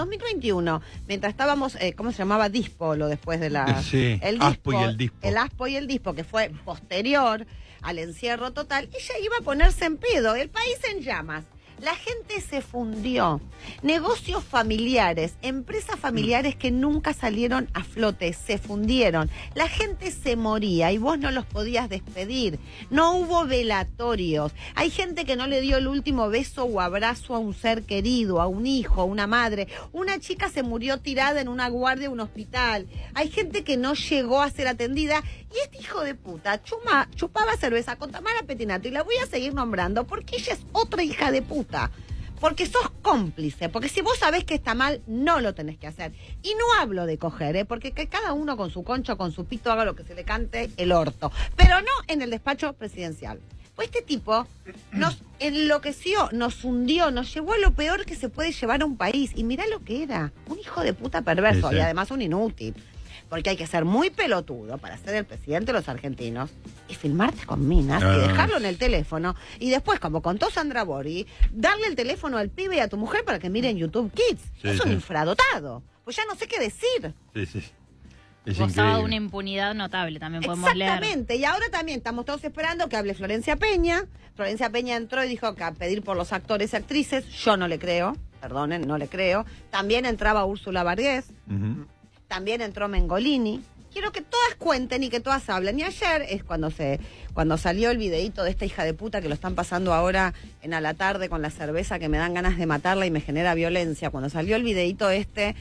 2021, mientras estábamos, ¿cómo se llamaba? Dispolo, después de la... Sí, Aspo y el Dispo. El Aspo y el Dispo, que fue posterior al encierro total, ella iba a ponerse en pedo, el país en llamas. La gente se fundió. Negocios familiares, empresas familiares que nunca salieron a flote, se fundieron. La gente se moría y vos no los podías despedir. No hubo velatorios. Hay gente que no le dio el último beso o abrazo a un ser querido, a un hijo, a una madre. Una chica se murió tirada en una guardia de un hospital. Hay gente que no llegó a ser atendida. Y este hijo de puta chupaba cerveza con Tamara Pettinato, y la voy a seguir nombrando porque ella es otra hija de puta. Porque sos cómplice, porque si vos sabés que está mal, no lo tenés que hacer. Y no hablo de coger, porque que cada uno con su concho, con su pito, haga lo que se le cante el orto. Pero no en el despacho presidencial. Pues este tipo nos enloqueció, nos hundió, nos llevó a lo peor que se puede llevar a un país. Y mirá lo que era, un hijo de puta perverso, sí. Y además un inútil. Porque hay que ser muy pelotudo para ser el presidente de los argentinos y filmarte con minas y dejarlo en el teléfono. Y después, como contó Sandra Bori, darle el teléfono al pibe y a tu mujer para que miren YouTube Kids. Sí, es un infradotado. Pues ya no sé qué decir. Sí, sí. Es gozaba de una impunidad notable, también podemos leer. Exactamente. Y ahora también estamos todos esperando que hable Florencia Peña. Florencia Peña entró y dijo que a pedir por los actores y actrices. Yo no le creo. Perdonen, no le creo. También entraba Úrsula Vargés. También entró Mengolini. Quiero que todas cuenten y que todas hablen. Y ayer es cuando salió el videíto de esta hija de puta que lo están pasando ahora a la tarde con la cerveza, que me dan ganas de matarla y me genera violencia. Cuando salió el videíto ella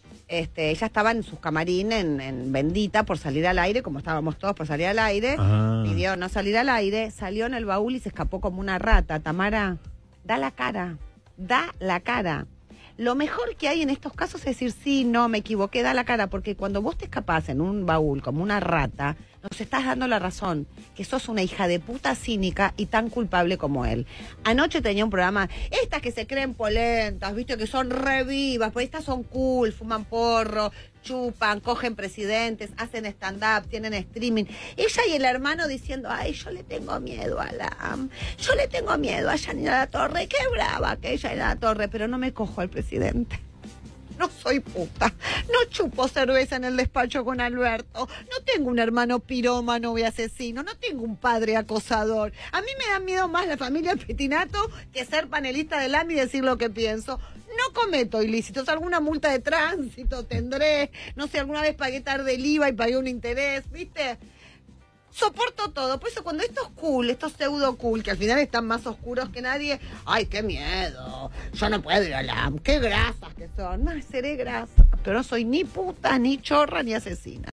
estaba en sus camarín en Bendita por salir al aire, como estábamos todos por salir al aire. Pidió no salir al aire, salió en el baúl y se escapó como una rata. Tamara, da la cara, da la cara. Lo mejor que hay en estos casos es decir, sí, no, me equivoqué, da la cara, porque cuando vos te escapás en un baúl como una rata, nos estás dando la razón, que sos una hija de puta cínica y tan culpable como él. Anoche tenía un programa, estas que se creen polentas, viste, que son revivas, pues estas son cool, fuman porro, chupan, cogen presidentes, hacen stand-up, tienen streaming. Ella y el hermano diciendo, ay, yo le tengo miedo a yo le tengo miedo a Yanina Latorre, qué brava que ella era Latorre, pero no me cojo al presidente. No soy puta, no chupo cerveza en el despacho con Alberto, no tengo un hermano pirómano y asesino, no tengo un padre acosador. A mí me da miedo más la familia Pettinato que ser panelista del AMI y decir lo que pienso. No cometo ilícitos, alguna multa de tránsito tendré, no sé, alguna vez pagué tarde el IVA y pagué un interés, ¿viste? Soporto todo, por eso cuando estos cool, estos pseudo cool, que al final están más oscuros que nadie, ¡ay, qué miedo! Yo no puedo ir a la... ¡Qué grasas que son! No, seré grasa, pero no soy ni puta, ni chorra, ni asesina.